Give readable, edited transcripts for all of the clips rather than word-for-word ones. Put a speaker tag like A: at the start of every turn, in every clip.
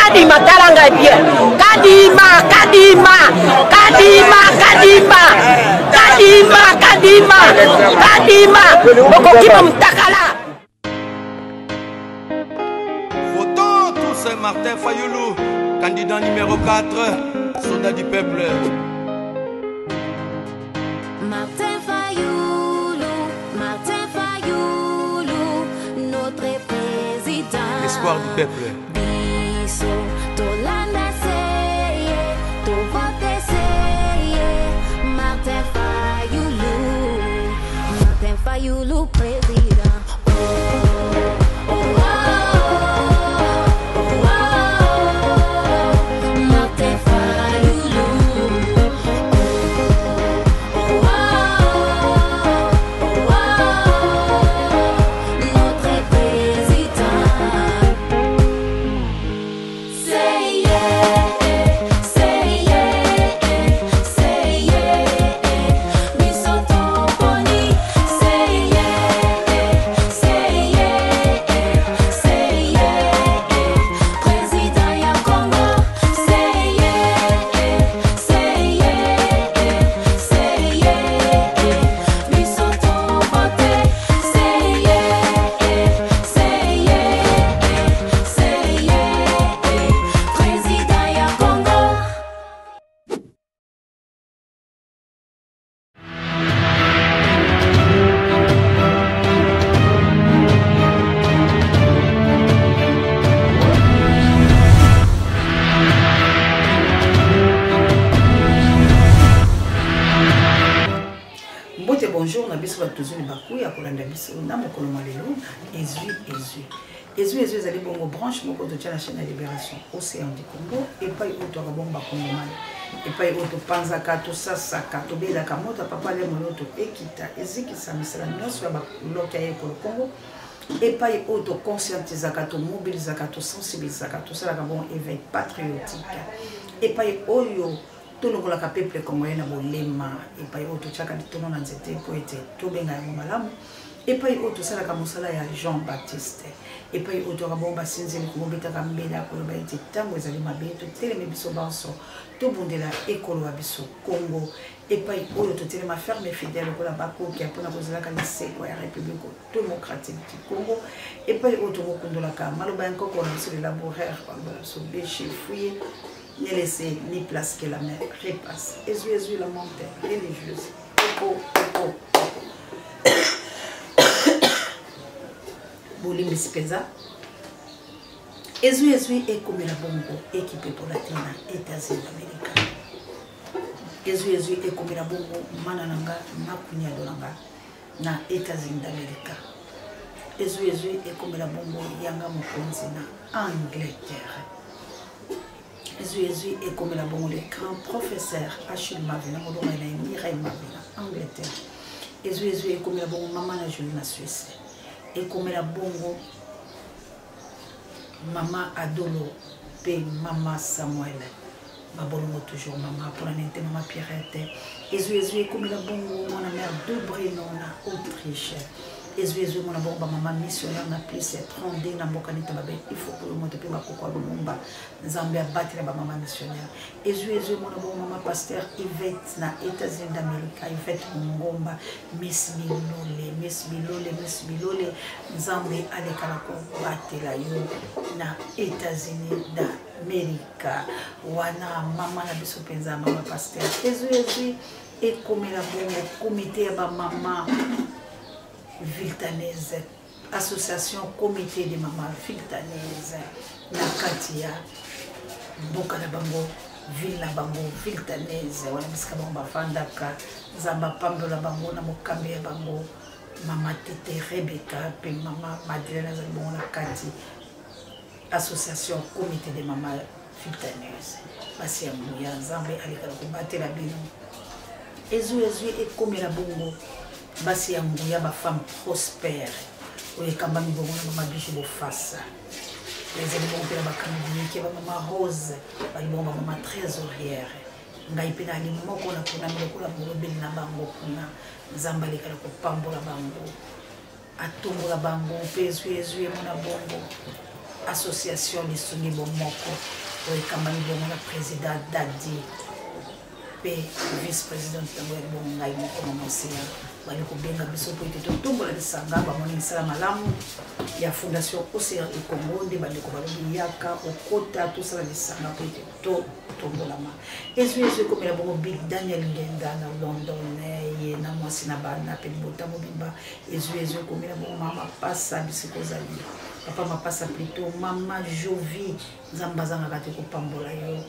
A: Kadima talanga bien. Kadima. Bokokima mtakala.
B: Photo Toussaint Martin Fayoulou, candidat numéro 4, soldat du peuple.
C: Martin Fayoulou, notre président.
B: L'espoir du peuple.
C: Biso, Tolanda seye, to vote seye. Martin Fayoulou, président.
D: Bonjour, on a besoin de tous les bakouilles, à Kolanda Bisso, on a mon colombalelo, Ezui. Ezui, allez bon aux branches, mon côté de la chaîne de libération, Océan du Congo, et pas autre bomba Congoman, et pas autre Panzaka, tout ça, Saka, Tobela Kamota, Papa Lemonoto, Ekita, Eziki Samisala, non, soit l'Okaye pour le Congo, et pas autre conscientisaka, mobilisaka, sensibilisaka, tout ça, la bon éveil patriotique, et pas Oyo. Tout le monde a peuple congolais na bolema et pas autre chaka de tout le monde c'était poète tout benga malamu et pas autre ça la kamusala ya Jean-Baptiste et pas autre rabomba sinzi ko beta kambela ko ba ite tango ezali mabeto teleme biso banso to bondela ekolo wa biso Congo et pas autre telema ferme fidèle ko la bako qui a pona ko zala ka liseko ya République démocratique du Congo et pas autre ko kondola ka maloba nkoko na biso les laboraires ko so béché fouiller ne laissez ni place que la mer repasse. Ezui la montagne religieuse. Bolimbi Speza. Ezui est comme la bongo équipée pour la Tina, États-Unis d'Amérique. Ezui est comme la bongo manananga makunya dolanga na États-Unis d'Amérique. Ezui est comme la bongo yanga mokonzi na Angleterre. Ezui est comme la bonne le grand professeur Achille Mavina, Mireille Mavina, Angleterre. Ezui est comme la bonne maman la Julie Suisse. Et comme la bonne maman Adolo, et maman Samuel. Ma bonne toujours maman pour la nette maman Pierrette. Ezui est comme la bonne mon mère de Brennon, Autriche. Ezui mon bon maman missionnaire na plus 30 na mbokanita babe il faut que le monde pe bakoko bomba Zambia battre ba maman missionnaire Ezui mon bon maman pasteur Yvette na États-Unis d'Amérique Yvette Ngomba Miss Milole Zambia alekala ko batela yo na États-Unis d'Amérique wana maman na biso penza maman pasteur Ezui et comme la bonne comité ba maman Viltanaise, association comité de maman Viltanaise, Nakatia, Boka la Bango, Ville la Bango, Viltanaise, Wanabiska Bamba Fandaka, Zamba Pambo la Bango, Namokambe la Bango, Maman Tete Rebecca, puis Maman Madeleine Zalbon la Kati, association comité de maman Viltanaise, Bassi Amouya, Zambé Alika Koubate la Bino, Ezui et comme la Bongo. Basi ya nguya ba femme prospère oye kamba mi bongo na mabishi bo face les éléments de la bakambi ki ba mama Rose ba libomba mama trésorière ngai pena ni moko na kuna moko la bobe na bango kuna nzamba lekala ko pambola bango atombola bango pezu mona bongo association les songi bomoko et kamani bomona président Dadi pe vice-président de bonga moko mosea bali ko benga biso po ete tombola lisanga ba moni sala malamu ya fondation Océan du Congo nde bali ko bali yaka okota to sala lisanga po ete tombola ma ezo ko mela bongo Big Daniel Ngenda na London ye na mwasi na bana pe bota mobimba ezo ko mela bongo mama pasa bisiko zali papa mapasa plutôt mama Jovi zambazanga kate ko pambola yo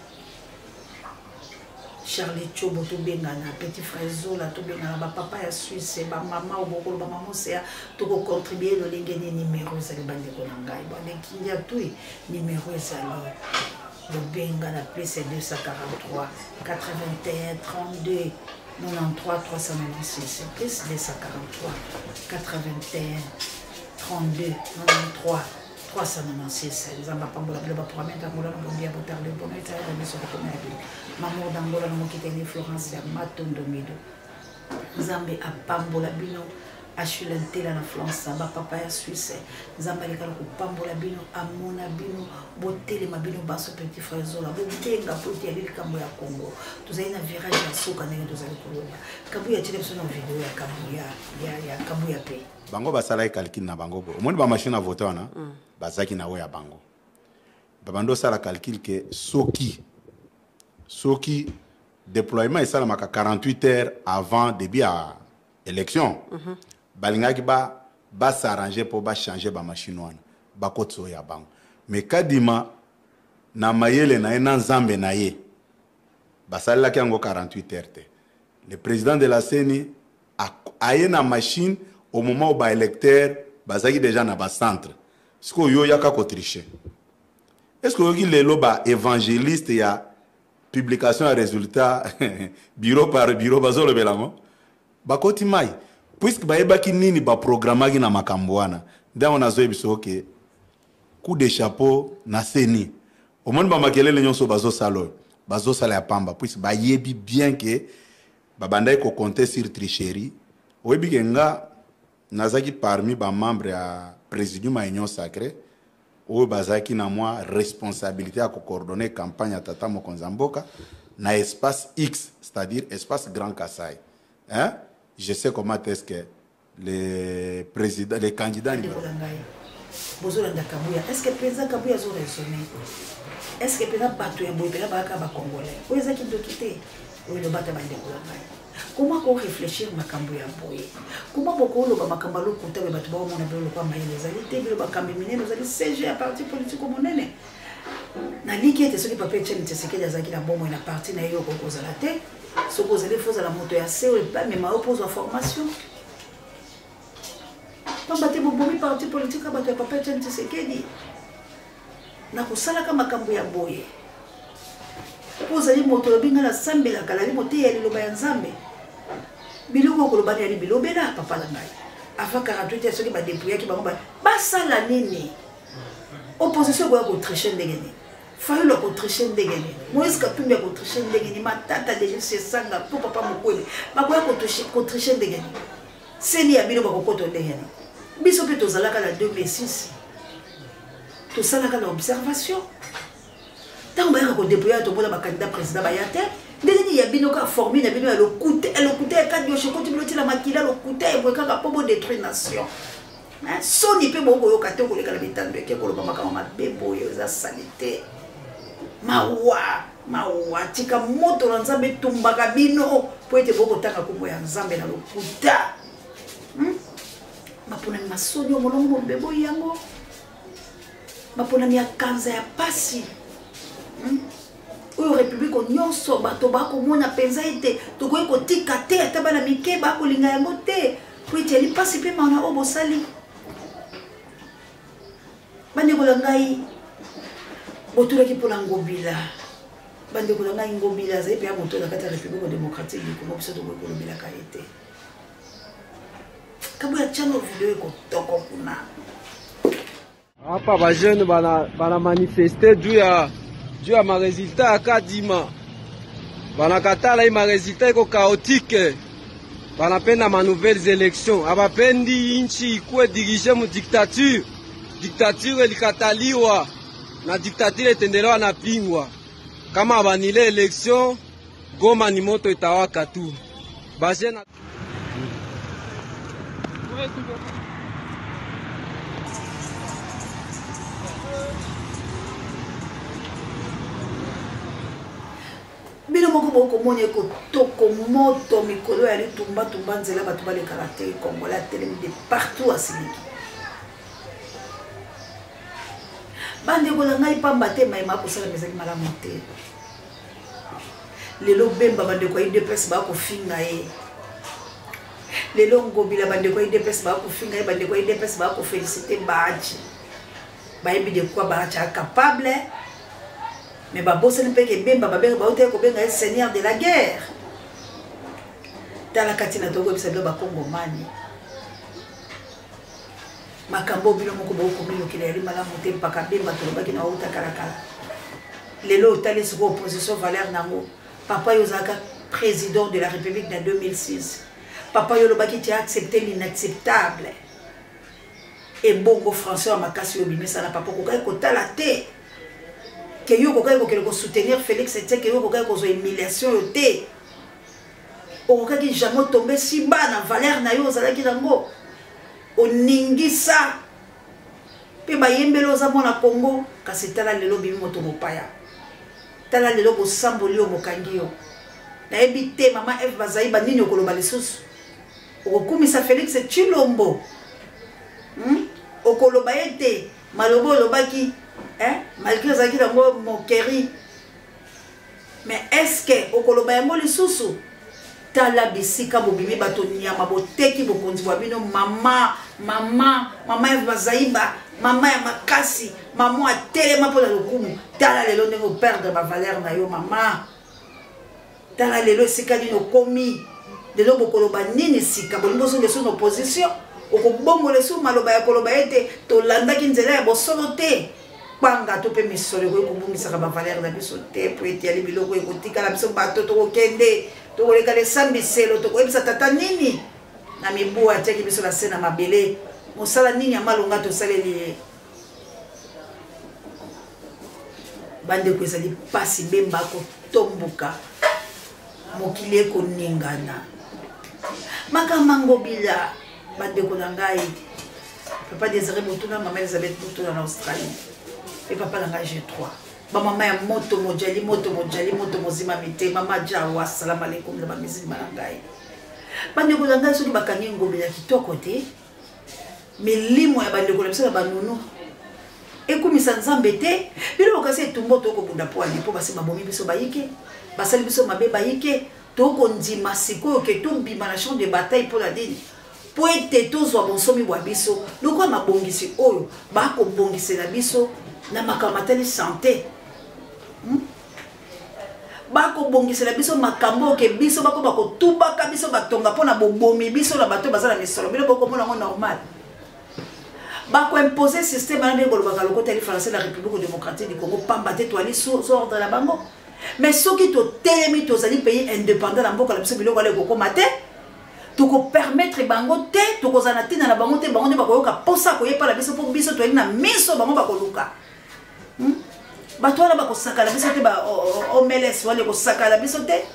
D: Charlie Chobo to bengana petit frère Zola to bengana ba papa ya Suisse ba mama obokolo ba mama sea to ko contribuer le lengeni numéro za libande ko ngai ba nekindia tui numéro ezali le bengana plus 243 81 32 93 396 plus 243 81 32 93 396 nzamba pambola belo ba prometa ngola no bondia botar le bonita ya biso ko na bi maman dangola no mokiteni Florence ya Matondo Mido nzambe apambola bino ashulentela na France ba papa ya Suisse nzamba lekala ko pambola bino amona bino botele mabino baso petit frère Zola botenga poti ya likambo ya Congo tuzali na virage ya soka ndenge tuzali koloba kabu ya tele biso na video ya kabu ya kabu ya pe
E: bango basala calcul na bango bo omoni ba machine à voter wana bazaki na ya bango babando sala calcul que soki déploiement et sala maka 48 heures avant début à élection balingaki ba s'arranger pour ba changer ba machine wana ba kotso ya bango mais kadima na mayele na ena nzambe na ye basala ki yango 48 heures te le président de la CENI a une machine au moment où les électeurs sont déjà dans le centre. Est-ce que vous avez triché? Est-ce que vous avez évangéliste et publication de résultats bureau par bureau? Puisque vous avez un programme qui est dans le coup de chapeau na CENI. Au moment où vous avez un salon, vous avez puisque vous avez bien que vous avez compté sur tricherie. Vous avez nazaki parmi ba membre ya présidium ya Union Sacrée o bazaki na moi responsabilité à coordonner campagne à Tata Mokonza Mboka na espace X, c'est-à-dire espace Grand Kassai. Hein? Je sais comment est-ce que les présidents, les candidats
D: Bozolanda Kabuya, est-ce que le président Kabuya a raisonné? Est-ce que le président Batou Yamboui peut pas congolais? Où est-ce qu'il doit quitter? Où est le Batou Yamboui? Comment on réfléchir makambo ya boye? Comment beaucoup le makambo lo kuta be batu ba mona be lo kwa mayele zali te be ba kambe minene zali CG à parti politique monene. Na liki ete soki papa Etienne Tshisekedi azaki na bomo na parti na yo ko kozala te. Soko zali foza la moto ya CEO pas même oppose en formation. Pamba te bobomi parti politique ba papa Etienne Tshisekedi. Na kusala kama makambo ya boye. Pozali moto binga na sambela kala li mote ya liloba ya nzambe biloko ko lobana ya bilobela papa la ngai afa 48 soki ba dépouiller ki bango ba sala nini opposition ko tricher ndengeni fayu lo ko tricher ndengeni Moïse Katumbi ko tricher ndengeni matata de se sanga po papa mokwele ba ko tricher ndengeni seni ya bino ba ko koto ndengeni biso pe tozalaka la 2006 to sala ka l'observation. Tant que vous déployez tout le monde, candidat président Bayate, il y a bien formé, il y a bien le coûté, quand je continue la maquille, le coûté, il y a pas détruire nation. Son il peut beaucoup au cateau pour les calamités de qui pour le papa comme bébé, il salité. Mawa, tika moto na nzambe tumbaka bino, pour être beaucoup taka kumo ya nzambe na le kuta. Mapona masoni omolongo bebo yango. Mapona ya kanza ya pasi. Oyo république nyonso bato bako mona penza ete tokoyi kotika te ata bana mike bakolinga yango te po ete ali pasi mpe maona oyo bosali bandeko na ngai botulaki mpona ngobila bandeko na ngai ngobila azali mpe ya moto na kati ya république démocratique du Congo biso tokoyi kolobelaka ye te kabo ya tiano video ekotoko kuna
F: hapa bajeune bana manifeste juu ya ma résultat ya kadima banakatala ma résultat iko chaotique banapenda ma nouvelles élections abapendi inchi ikuwe dirige mu dictature diktatire likataliwa na diktatire itendelewa na pingwa. Kama banile election Goma ni moto itawaka tu. Bajena
D: bino moko boko moni ko toko moto mikolo ya litumba tumba nzela batu bale karaté congolais télé de partout à Siliki. Bande ko la ngai pamba te mai ma ko sala mesaki mala monter. Lelo bemba bande ko ide pes ba ko finga e. Lelo ngobila bande ko ide pes ba ko finga e bande ko ide pes ba ko féliciter baji. Ba ebi de quoi ba cha capable. Mais Babo, ce n'est pas que Bemba, est seigneur de la guerre. Dans la Katina Togo, il s'appelle Bakongo Mani. Makambo, Bilo Moko, Komino, qui est malade, monté, Pakabemba, Toloba, qui n'a aucun caractère. Les lots, t'allais sur l'opposition, Valère Namo. Papa Yozaka, président de la République en 2006. Papa Yoloba, qui a accepté l'inacceptable. Et Bongo français, à Makassi, Obimé, ça n'a pas beaucoup de la tête. Que yo kokai ko soutenir Félix c'était que yo kokai ko zo humiliation yo té o kokai ki jamais tomber si bas na valeur na yo zala ki dango o ningisa pe ba yembelo za mona Congo kasi tala lelo bi moto mopaya tala lelo ko samboli yo mokangi yo na ebité mama F bazai ba nini okoloba lisusu o kumisa Félix Tshilombo okoloba ete malobo lobaki malgré ça qui est mon chéri. Mais est-ce que au Kolobayamo les sous tala bisika bobimi batonia maboteki bokonzwa bino mama Vazaïba mama ya makasi mama atelema pour la lokumu tala lelo ndeko perdre ma valeur na yo mama tala lelo sika dino komi lelo bokoloba nini sika bolingo so leso opposition okobongo leso maloba ya koloba ete to landa kinzela ya bosolo te Banga to pe misolo ko kubungisa ka ba valeur na biso te po eti ali biloko ekotika la biso bato to kokende to koleka le sambiselo to ko ebisa tata nini na mibu ateki biso la sena mabele mosala nini amalonga to saleli bande ko ezali pasi bemba ko tombuka mokile ko ningana makamango bila bande ko ngai papa Désiré Botuna maman Elisabeth Botuna en Australie. Et papa langa G3. Maman ya moto mojali moto mozima mite mama jawa salam alaikum la bamizi malangai. Bande ko langa soki bakangi ngombe ya kitoko te. Milimo ya bande ko lemisa banunu. Ekumisa nzambe te. Bino kasi tumbo to ko bunda po ali po basi mabomi biso bayike. Basali biso mabe bayike. To ko ndima siko ke to mbima na champ de bataille pour la dine. Po ete to zo bonsomi wa biso. Loko mabongisi oyo ba ko bongisi na biso. Na makamateli santé bako bongisi la biso makambo ke biso bako tubaka biso batonga pona bobomi biso na bato bazala misolo bilo boko mona normal bako imposer système na ndeko lobaka lokota li français la République démocratique du Congo pamba te to ali sur ordre la bango mais soki to telemi to zali pays indépendant na mboka la biso bilo wale ko komate to ko permettre bango te to ko zanatina na bango te bango ne bako yoka posa ko yepa la biso po biso to ali na miso bango bako luka Batola bako sakala biso te ba omeles wale ko sakala biso te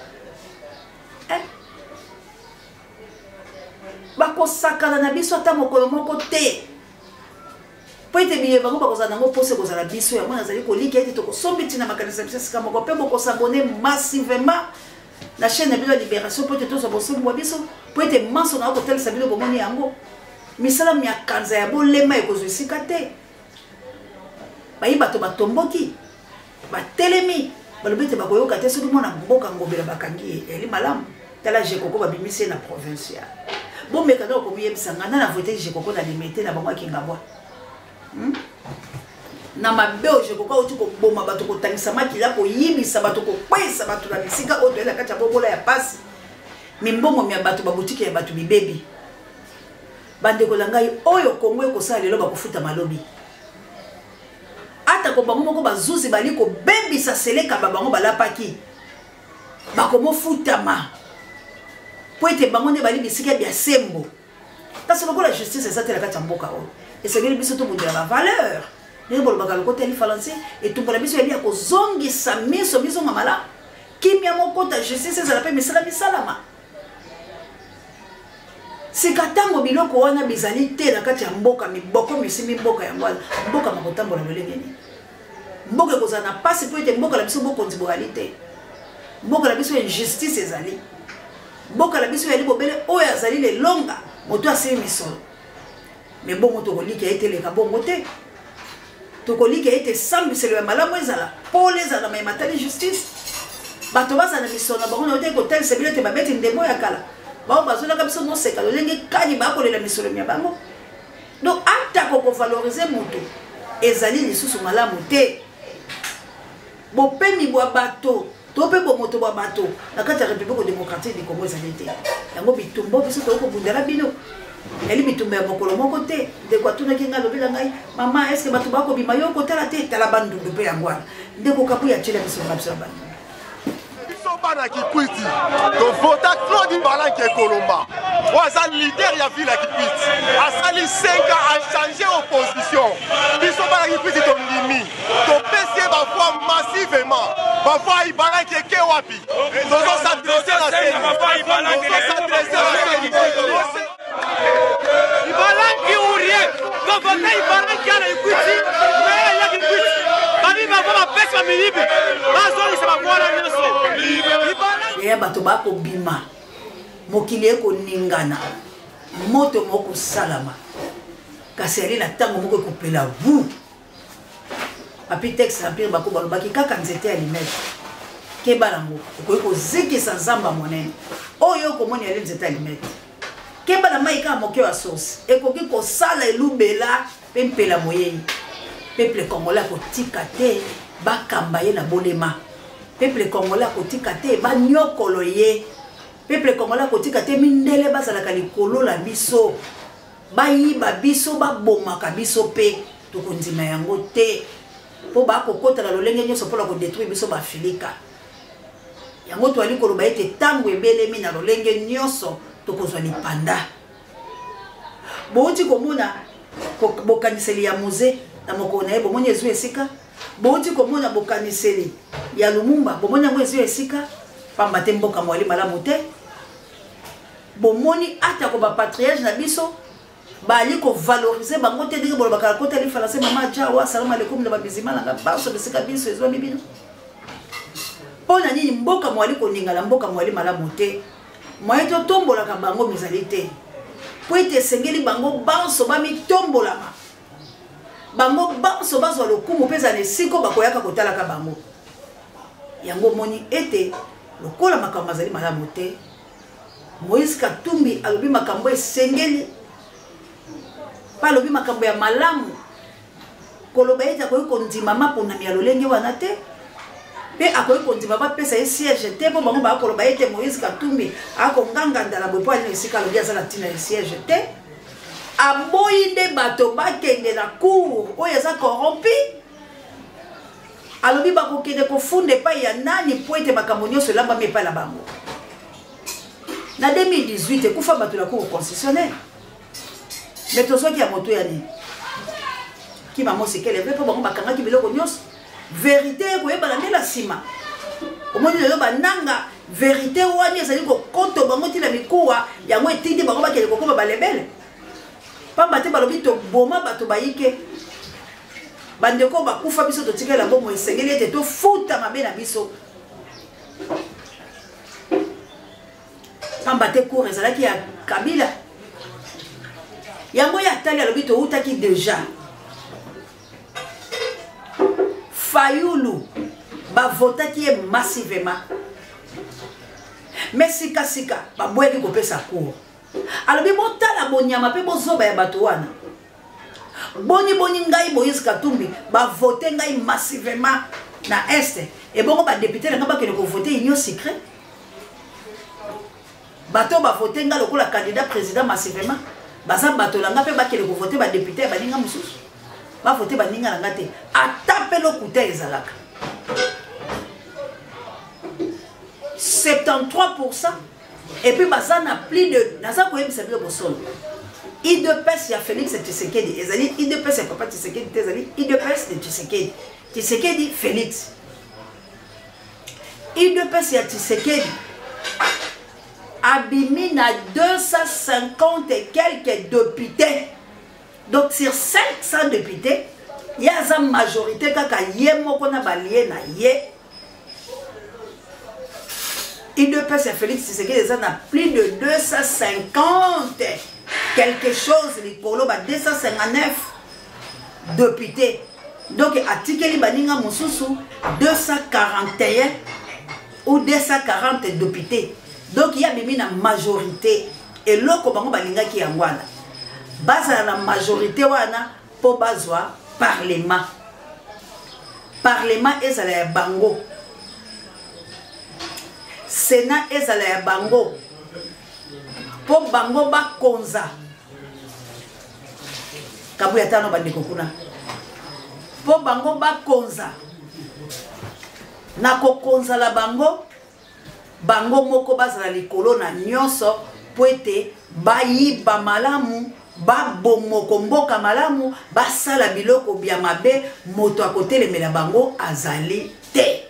D: bako sakala na biso ata mokolo moko te po ete biye bango bako zana ngo pose ko zala biso ya mwana zali ko lika ete to ko sombiti na makanisa biso sika moko pe boko s'abonner massivement la chaîne de Libération po ete to so boso mwa biso po ete manso na ko tel sabilo bomoni yango misala mi akanza ya bolema e ko zo sika te bayi bato batomboki batelemi balobete bakoyoka te soki mwana mboka ngobela bakangi eli malamu tala jekoko babimisi na provincial bomeka na okomiyebisa nga na vote jekoko na limete na bango akingabwa na mabe o jekoko oti koboma bato kotangisa makila koyibisa bato kokwesa bato na bisika oyo toyela kati ya bobola ya pasi mimbongo ya bato babutiki ya bato bibebi bandeko na ngai oyo kongo ekosala lelo bakofuta malobi ata ko bango moko bazuzi bali ko bembisa seleka bango balapaki bakomo futama po ete bango ne bali bisika bya sembo parce que la justice est ça la kati mboka o et c'est que biso to bundela ba valeur ne bolo bakalo côté li français et tout pour la biso eli ko zongi sa miso biso mamala kimia moko ta justice ça l'appelle misala bisalama c'est katango biloko wana bizali te na kati ya mboka miboko misimi mboka ya ngwana mboka makotambola lolengeni mboka kozana passe po ete mboka la biso boko ndiboralité mboka la biso injustice ezali mboka la biso yali bobele oyo azali le longa moto asili misolo mais bongo tokoliki ete leka bongo te tokoliki ete sambiselo ya malamu ezala pole ezala mai matali justice bato bazana misolo na bango na ote kotel sebile te babeti ndemo ya kala bao bazolaka biso noseka lolenge kani bakolela misolo ya bango donc atako kovalorize moto ezali lisusu malamu te bopemi bwa bato tope bo moto bwa bato na kati ya République démocratique du Congo ezali te yango bitumbo biso tokobundela bino eli bitumba ya mokolo moko te ndeko atunaki nga lobela ngai mama est-ce que bato bakobima yo kotala te tala bandundu mpe yango wana ndeko kapu ya tiela biso na biso ya bandu
G: bana Kikwiti to vota Claude Balanke Kolomba waza leader ya ville ya Kikwiti asali 5 ans a changé opposition biso bana Kikwiti to ndimi to pese ba voix massivement ba voix Balanke ke wapi tozo s'adresser la scène Balanke ourier to vota Balanke na Kikwiti mais ya Kikwiti babi ba voix pese milibi bazo ni sama voix na nyoso
D: ya bato bako bima mokili eko ningana moto moko salama kasi ali na tango moko ekopela vu api texte na pire bako balobaki kaka nzete ya limete keba nango okoki kozikisa nzamba monene oyo okomoni yali nzete ya limete keba na mai kaka moke ya sosi ekoki kosala elubela mpe mpela moyei peuple congolais akotika te bakamba ye na bolema peuple congolais akotika te banyokolo ye peuple congolais akotika te mindele bazalaka likolo la biso bayiba biso babomaka biso pe tokondima yango te po bakokotala lolenge nyonso mpona kodétruire biso bafilika yango toali koloba ete ntango ebelemi na lolenge nyonso tokozwa lipanda bouti komona bokaniseli ya musée na mokolo na ye bomoni ezwi esika bouti komona bokaniseli ya Lumumba bomoni yango ezwi esika pamba te mboka mwali malamu te bomoni ata ko ba patriarche na biso bali ko valoriser bango te ndenge bolo bakala kota li français mama jawa salamu alaikum na babizima na baso bisika biso ezwa bibino pona nini mboka mwali ko ningala mboka mwali malamu te moye to tombola ka bango mizali te po ete sengeli bango banso bami tombolama bango banso bazwa lokumu peza ne siko bakoyaka kotalaka bango yango moni ete lokola makambo azali malamu te Moïse Katumbi alobi makambo esengeli pa alobi makambo ya malamu koloba ete akoki kondima maponami ya lolenge wana te mpe akoki kondima bapesa ye siège te mpo bango bakoloba ete Moïse Katumbi akonganga ndala boye po alina esika alobi azala ntina ya siège te aboyi nde bato bakende na cour oyo eza corrompi alobi bakokende kofunda epai ya nani po ete makambo nyonso elambami epai na bango na 2018 ekufa bato na cour constitutionnelle mais tozwaki ya moto ya nini kima mosekele mpe mpo bango bakangaki biloko nyonso vérité ekoyebana nde na nsima omoni lelo bananga vérité wani ezali kokoto bango ntina mikuwa yango etindi bango bakende kokoma balebele pamba te balobi toboma bato bayike bandeko bakufa biso totikela bomo esengeli ete tofuta mabe na biso pamba te cour ezalaki ya Kabila yango ya tali alobi toutaki déjà Fayulu bavotaki ye massivement mais sikasika baboyaki kopesa cour alobi botala bonyama mpe bozoba ya bato wana boni ngai Moïse Katumbi bavote ngai massivement na este ebongo badepute nanga bakende kovote union secret bato bavote nga lokola candidat président massivement baza bato langa mpe bakende kovote badepute baninga mosusu bavote baninga nanga te ata mpe lokuta ezalaka 73% et puis baza na plus de naza koyebisa bino bosolo IDPS ya Félix Tshisekedi ezali IDPS ya papa Tshisekedi ezali IDPS de Tshisekedi. Tshisekedi Félix. IDPS ya Tshisekedi abimi na 250 et quelques députés. Donc sur 500 députés, il y a une majorité qui est ballié na ye. IDPS ya Félix Tshisekedi a plus de 250 quelque chose, les polo 259 députés. Donc atikeli baninga mususu 241 ou 240 députés. Donc il y a une majorité et loko bango balinga ki yangwana. Baza la majorité wana po bazwa parlement. Parlement ezala ya bango. Sénat ezala ya bango. Po bango ba konza. Kabuya tano bandeko kuna. Po bango ba konza. Na ko konza la bango. Bango moko bazala likolo na nyonso po ete bayiba malamu babomoko mboka malamu basala biloko bya mabe moto akotelemela bango azali te.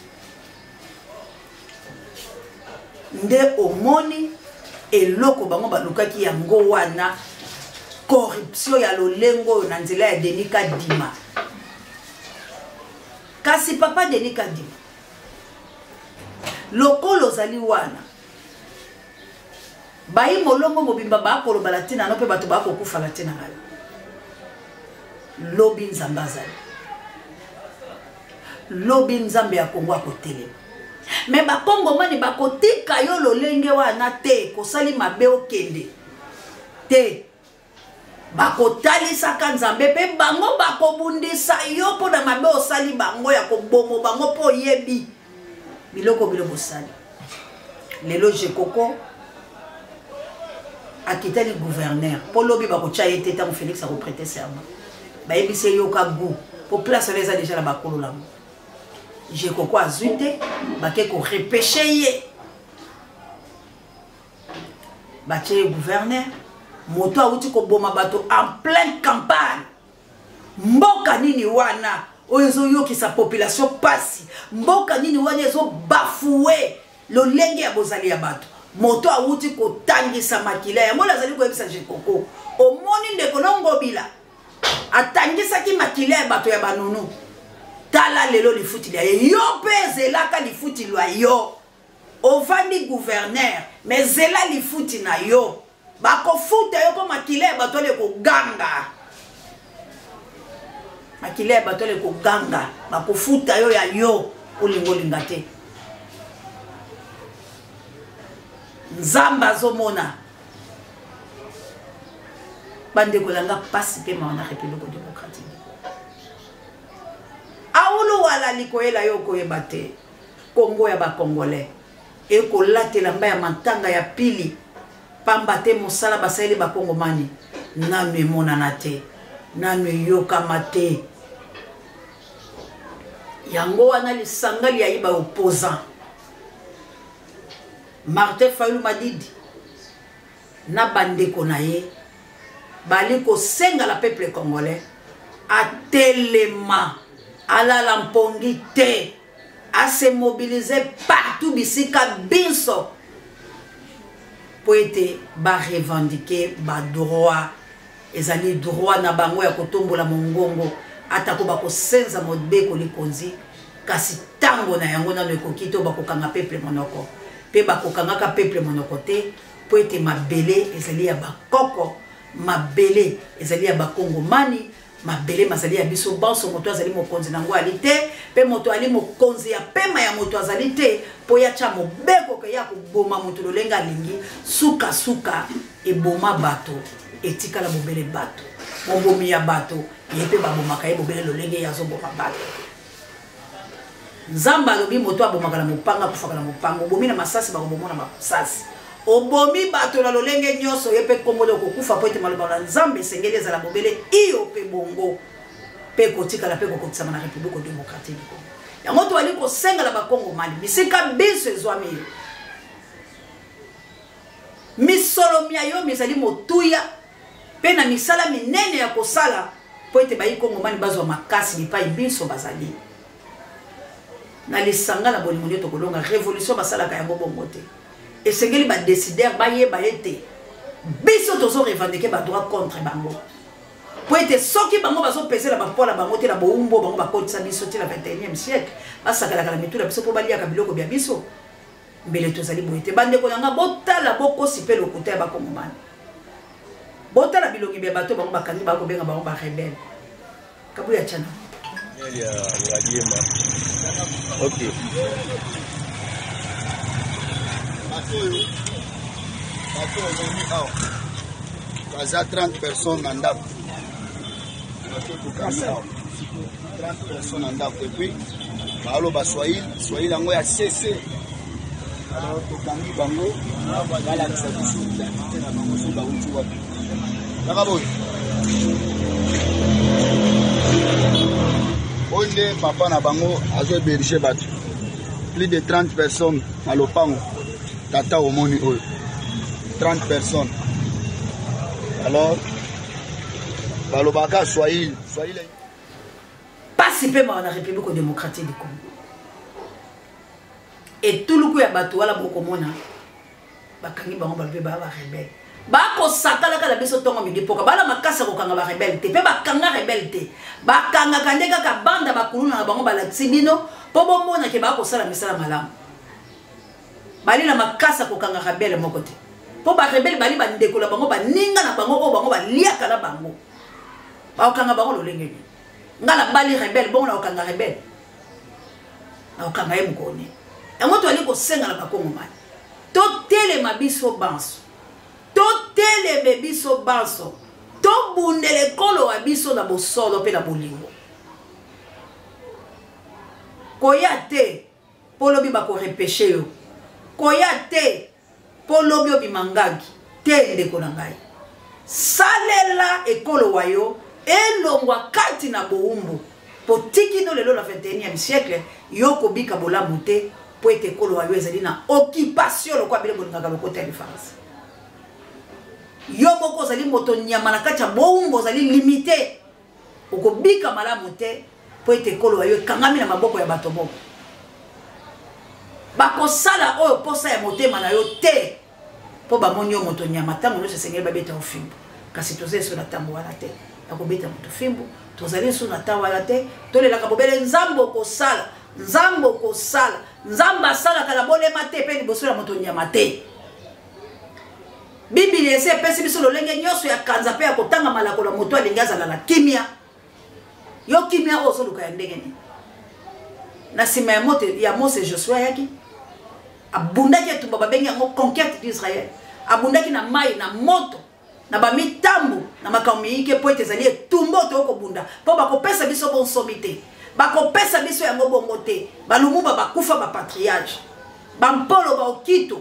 D: Nde omoni eloko bango balukaki yango wana corruption ya lolengo na nzela ya Denis Kadima. Kasi papa Denis Kadima lokolo zali wana bayi molongo mobimba bakolo balatina no pe bato bako kufa latina ngala lobi nzambe azali lobi nzambe ya Kongo akotele me bakongo mani bakotika yo lolenge wana te kosali mabe okende te bakotalisa ka nzambe pe bango bakobundisa yo po na mabe osali bango ya kobomo bango po yebi biloko biloko sali lelo Jekoko akitali gouverneur po lobi bakocha yete tango Félix a reprêté serment ba ebise yo ka goût pour place les a déjà la bakolo la Jekoko azute bake ko repêcher ye bache gouverneur moto awuti ko boma bato en pleine campagne mboka nini wana oyo yoki sa population pasi mboka nini wana ezo bafoué lo lenge ya bozali ya bato moto awuti ko tangisa makila yango lazali ko ebisa Jekoko omoni ndeko nongobila atangisa ki makila ya bato ya banunu tala lelo lifuti ya yo peze laka lifuti lwa yo ovandi gouverneur mais zela lifuti na yo bakofuta yo ko makila ya bato le ko ganga makile batole ko ganga bakofuta yo ya yo olingolinga te nzamba zomona bande kolanga pasi pe ma na République démocratique awulu wala likoela yo ko ebate Kongo ya ba Congolais e ko latela mba ya mantanga ya pili pamba te mosala basali ba Kongomani na memona na te nanu yoka mate yango wana lisangali ya iba opposant Martin Fayulu Madidi na bandeko na ye bali ko senga la peuple congolais atelema alala mpongi te a se mobiliser partout bisika binso po ete ba revendiquer ba droit ezali droit na bango ya kotombola mongongo atako bako senza modbeko likonzi kasi tango na yango na ekoki to bakokanga peuple monoko pe bakokanga ka peuple monoko te po ete mabele ezali ya bakoko mabele ezali ya bakongomani mabele mazali ya biso banso moto azali mokonzi nango alite pe moto ali mokonzi ya pema ya moto azali te po ya cha mobeko ke ya koboma moto lolenga lingi suka suka eboma bato etika la bobele bato mobomi ya bato yepe babomaka ye bobele lolenge ya zoboma bato nzamba lobi moto abomaka na mopanga kufaka na mopango bomi na masasi bakobomona masasi obomi bato la lolenge nyoso yepe kombo ko kufa po ete maloba na nzambe sengeli za la bobele iyo pe bongo pe kotika la pe ko kotsama na République démocratique yango to ali ko senga la bakongo mali bisika biso ezwami misolo mia yo misali motuya pe na misala minene ya kosala po ete bayi kongomani bazwa makasi bipai biso bazali na lisanga na bolingo nde tokolonga révolution basalaka yango bongo te esengeli badécideur bayeba ete biso tozo revendiquer badroit contre bango po ete soki bango bazopesela bapola bango te na boumbo bango bakotisa biso te na 21e siècle basakalaka na mitu na biso po baliaka biloko bya biso mbele tozali boye te bandeko nanga botala bokosi mpe lokuta ya bakongomani botala bilongi bya bato bango bakangi bakobenga bango barebele kabuya chana
G: ok baza 30 personnes na ndako 30 personnes na ndako epuis baaloba swahili yango ya cc alors tokangi bango balakisa biso identité na bango so bauti wapi kaka boye oyo nde papa na bango azohéberge bato plus de 30 personnes na lopango tata omoni oyo 30 personnes alors balobaka swahili
D: pasi mpe mawa na république démocratique du Congo etuluku ya bato wala bokomona bakangi bango balobi baya barebele bakosakalaka na biso ntongo midipoka bala makasi ya kokanga barebele te mpe bakanga rebele te bakangaka nde kaka banda bakuluna na bango balakisi bino mpo bomonake bakosala misala malamu bali na makasi ya kokanga rebele moko te mpo barebele bali bandeko na bango baninga na bango oyo bango baliaka na bango bakokanga bango lolenge nini nga na bali rebele bongo na kokanga rebele na kokanga ye mokone yango toali kosenga na bakongomani totelema biso banso toteleme biso banso tobundela ekolo wa biso na bosolo mpe na bolingo koya te mpo lobi bakorepeshe yo koya te mpo lobi obimangaki te ndeko na ngai salela ekolo wa yo elongwa kati na boumbu po tikino lelo na 21e siècle yo kobika bolamu te po ete ekolo wa yo ezali na occupation lokwa bile bolingaka lokota ya différence yo moko ozali moto nyama na kati ya boumbu ozali limité okobika malamu te po ete ekolo wa yo ekangami na maboko ya bato moko bakosala oyo posa ya motema na yo te po bamoni yo moto nyama ntango nyonso esengeli babeta yo fimbu kasi tozali so na ntango wana te ya kobeta moto fimbu tozali so na ntango wana te tolelaka bobele nzambe okosala nzambe okosala nzambe asalaka na bolema te mpe liboso ya moto nyama te bibili ese epesi biso lolenge nyonso ya kanza mpe ya kotanga malakolo ya moto alingi azala na kimia yo kimia oyo ozoluka ya ndenge nini na nsima ya mose josue ayaki abundaki etumba babengi yango conquête d'Israël abundaki na mai na moto na bamitambu na makambo miyike po ete ezali etumba oyo tokobunda mpo bakopesa biso bonsomi te bakopesa biso yango bongo te balumumba bakufa bapatriage bampolo baokito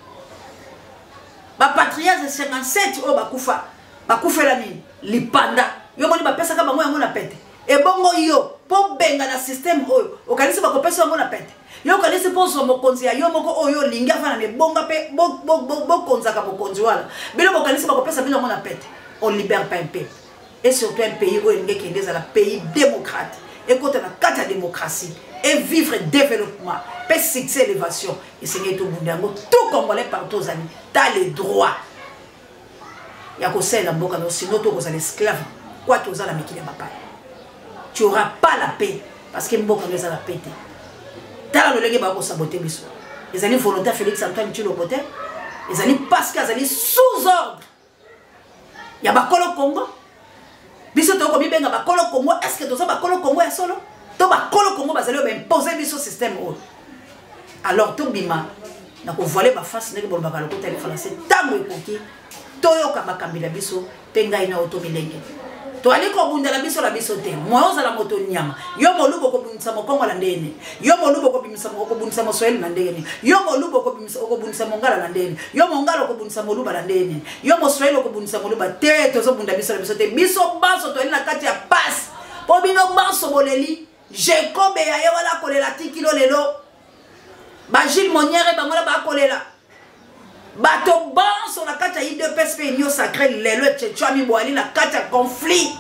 D: bapatriage 57 oyo bakufela nini lipanda yo moni bapesaka bango yango na pete ebongo yo po benga na système oyo okanisi bakopesa yango na pete yo okanisi po so mokonzi ya yo moko oyo olingi afana mebonga mpe bokonzaka mokonzi wana bino bokanisi bakopesa bino yango na pete on libère pas un peuple et surtout un pays oyo elingi ekende ezala pays démocrate ekota na kati ya démocratie et vivre développement mpe succès élévation esengeli tobunda yango tout congolais partout ozali ta le droit ya kosalela mboka no sino tokozala esclave kwaki ozala mikili ya bapaya tu auras pas la paix parce que mboka no eza la paix te tala lolenge bakosabote biso ezali volontaire Félix Antoine Tshilombo te ezali parce que azali sous ordre ya bakolo Congo biso tokobibenga bakolo Congo est-ce que toza bakolo Congo ya solo to bakolo Congo bazali baimposer biso système oyo alors tobima na kovoile baface ndenge bolobaka lokota ya français ntango ekoki toyoka bakambila biso mpe ngai na oto milenge toali kobundela biso la biso te moyo ozala moto nyama yo molubu okobundisa mokongo na ndeni yo molubu okobundisa moswahili na ndeni yo molubu okobundisa mongala na ndeni yo mongala okobundisa moluba na ndeni yo moswahili okobundisa moluba te tozobunda biso la biso te biso banso toali na kati ya pasi po bino banso boleli Jacobe ya ye wala kolela tikilo lelo ba Gilles Moniere bangola ba kolela bato bon sur la carte à IDPS Union sacré lelo tchetchami boali la carte à conflit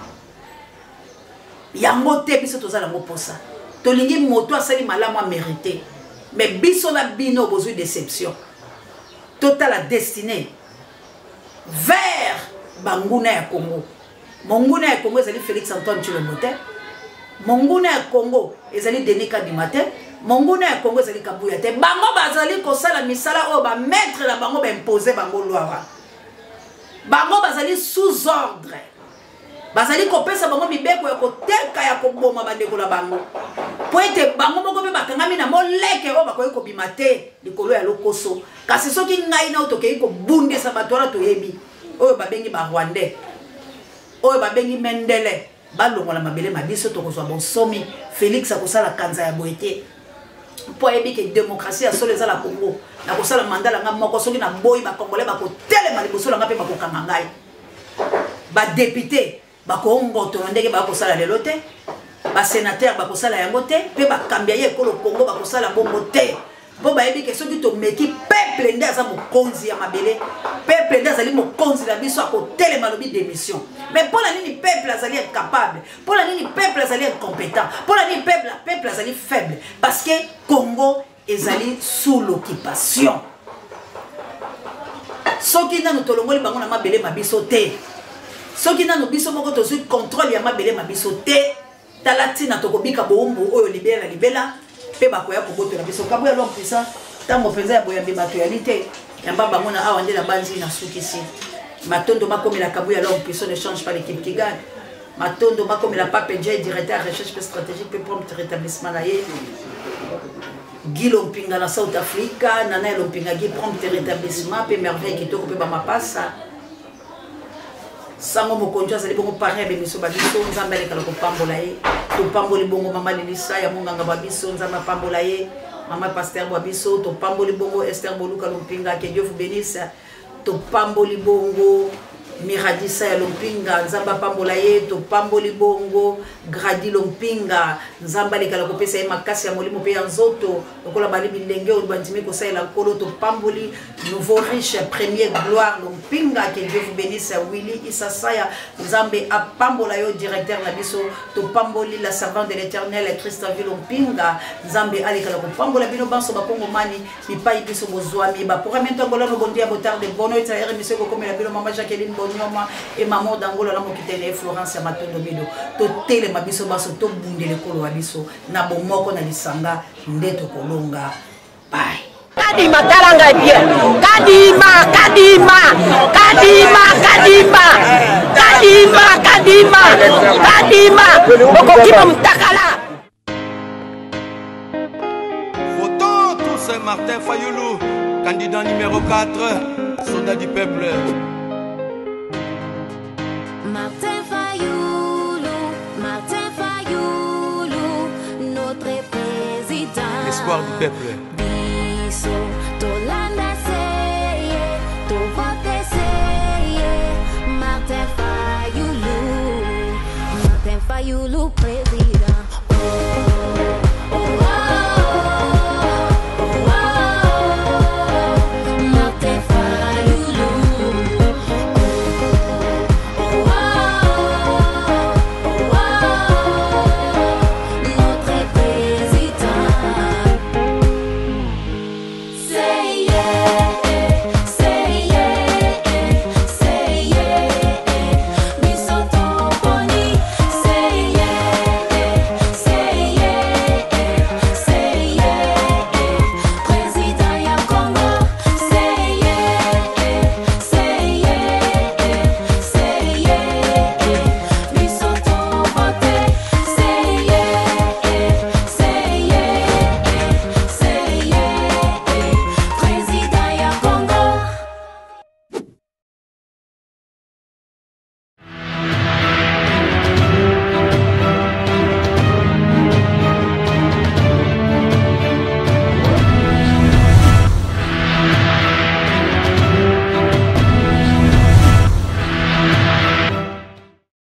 D: yango te biso tozala ngo posa tolingi moto asali malamu a mérité mais biso na bino besoin déception total la destinée vers banguna ya Congo monguna ya Congo ezali Félix Antoine Tshilombo monguna ya Congo ezali Denis Kadimate monguna ya Congo ezali Kabuya te bango bazali kosala misala o ba maître la bango ba imposer bango loi bango bazali sous ordre bazali kopesa bango mibeko ya koteka ya koboma bandeko la bango po ete bango moko pe bakangami na moleke o bakoyi kobima te likolo ya lokoso kasi soki ngai na otokei kobundisa bato wana toyebi oyo babengi ba Rwandais oyo babengi Mendele balongola mabele mabiso tokozwa bonsomi Félix akosala kanza ya boete po yebi ke démocratie ya solo ezala Congo na kosala mandala nga moko soki na boyi ba Congolais bakotelema liboso la nga pe bakokanga ngai ba député bakongoto ndenge bakosala lelo te ba sénateur bakosala yango te pe bakambia ye ekolo Congo bakosala bongo te po bayebi ke soki tomeki peuple nde aza mokonzi ya mabele peuple nde azali mokonzi na biso akotelema lobi démission mais pour la nini peuple azali incapable pour la nini peuple azali incompétent pour la nini peuple azali faible parce que Congo ezali sous l'occupation soki nanu tolongoli bango na mabele mabiso te soki nanu biso moko tozwi contrôle ya mabele mabiso te talatina tokobika boumbu oyo libela pe bakoya kobotola biso Kabuya l'homme puissant tango penza ya boyambi bato ya lite yamba bango na awa nde na banzi na sukisi matondo makomela Kabuya l'homme puissant ne change pas l'équipe qui gagne matondo makomela Pape J directeur recherche stratégique pe prompt rétablissement na ye Guy Lompinga na South Africa Nana Lompinga Guy prompt rétablissement pe merveille kitoko pe ba mapasa sango mokonjo azali bongo parrain be miso babiso nzambe alekala kopambola ye topamboli bongo mama Lilisa ya monganga babiso nzambe apambola ye mama pasteur babiso topamboli bongo Esther Boluka Lompinga que Dieu vous bénisse topamboli bongo Miradisa ya Lompinga nzamba pambola ye topamboli bongo Gradi Lompinga nzamba alekala kopesa ye makasi ya molimo pe ya nzoto lokola bali bilenge o bandimi ko saela kolo topamboli nouveau riche premier gloire Lompinga que Dieu vous bénisse Willy Isasaya nzambe apambola yo directeur na biso topamboli la servante de l'Éternel Christophe Lompinga nzambe alekala kopambola bino banso bakongo mani mipai biso bozwami ba pour maintenant ngola no bondia botar de bono etaire monsieur ko komela bino mama Jacqueline Nyoma et maman d'Angola la mokitene Florence ya matondo bido to tele mabiso baso to bundele kolo wabiso na bomoko na lisanga ndeto kolonga bye
A: Kadima talanga bien Kadima okokima mtakala
B: Votant tous Martin Fayoulou candidat numéro 4 soldat du peuple
C: Martin Fayoulou, notre président.
B: L'espoir du peuple.
C: Biso, Tolanda seye, to vote seye. Martin Fayoulou,